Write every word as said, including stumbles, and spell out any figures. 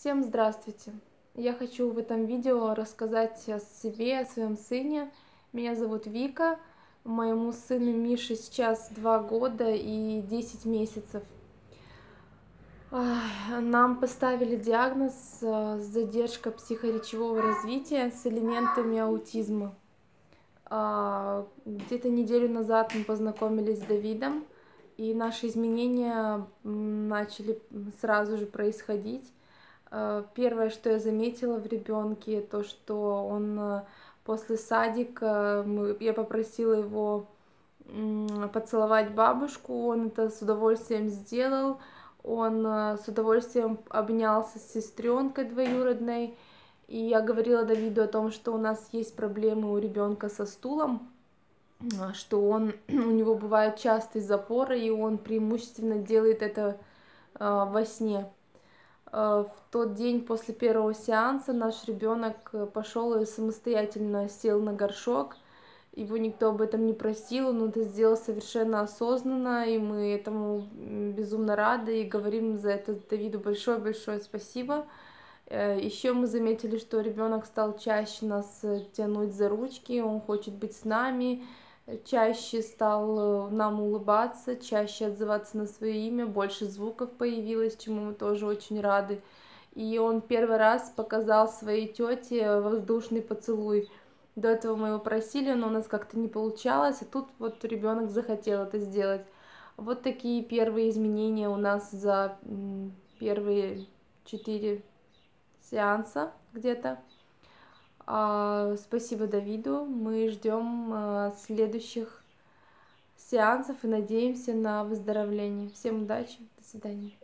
Всем здравствуйте! Я хочу в этом видео рассказать о себе, о своем сыне. Меня зовут Вика, моему сыну Мише сейчас два года и десять месяцев. Нам поставили диагноз задержка психоречевого развития с элементами аутизма. Где-то неделю назад мы познакомились с Давидом, и наши изменения начали сразу же происходить. Первое, что я заметила в ребенке, то, что он после садика, я попросила его поцеловать бабушку, он это с удовольствием сделал, он с удовольствием обнялся с сестренкой двоюродной, и я говорила Давиду о том, что у нас есть проблемы у ребенка со стулом, что он, у него бывают частые запоры, и он преимущественно делает это во сне. В тот день после первого сеанса наш ребенок пошел и самостоятельно сел на горшок. Его никто об этом не просил, он это сделал совершенно осознанно, и мы этому безумно рады и говорим за это Давиду большое-большое спасибо. Еще мы заметили, что ребенок стал чаще нас тянуть за ручки, он хочет быть с нами, чаще стал нам улыбаться, чаще отзываться на свое имя, больше звуков появилось, чему мы тоже очень рады. И он первый раз показал своей тете воздушный поцелуй. До этого мы его просили, но у нас как-то не получалось, и тут вот ребенок захотел это сделать. Вот такие первые изменения у нас за первые четыре сеанса где-то. Спасибо Давиду, мы ждем следующих сеансов и надеемся на выздоровление. Всем удачи, до свидания.